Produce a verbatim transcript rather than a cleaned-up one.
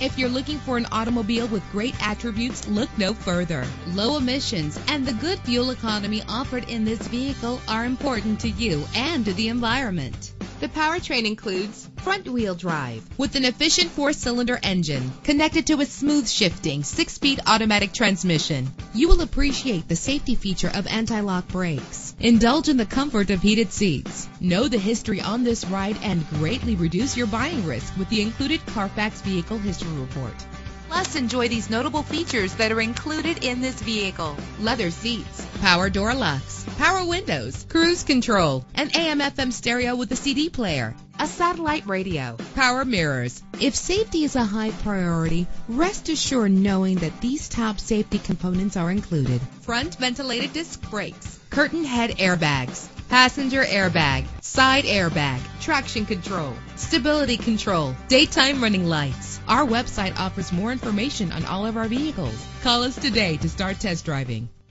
If you're looking for an automobile with great attributes, look no further. Low emissions and the good fuel economy offered in this vehicle are important to you and to the environment. The powertrain includes front-wheel drive with an efficient four-cylinder engine connected to a smooth shifting six-speed automatic transmission. You will appreciate the safety feature of anti-lock brakes. Indulge in the comfort of heated seats. Know the history on this ride and greatly reduce your buying risk with the included Carfax Vehicle History Report. Plus, enjoy these notable features that are included in this vehicle: leather seats, power door locks, power windows, cruise control, an A M F M stereo with a C D player, a satellite radio, power mirrors. If safety is a high priority, rest assured knowing that these top safety components are included: front ventilated disc brakes, curtain head airbags, passenger airbag, side airbag, traction control, stability control, daytime running lights. Our website offers more information on all of our vehicles. Call us today to start test driving.